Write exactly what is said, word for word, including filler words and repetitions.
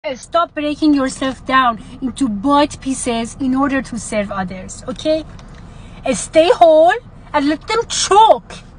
Stop breaking yourself down into bite pieces in order to serve others, okay? Stay whole and let them choke.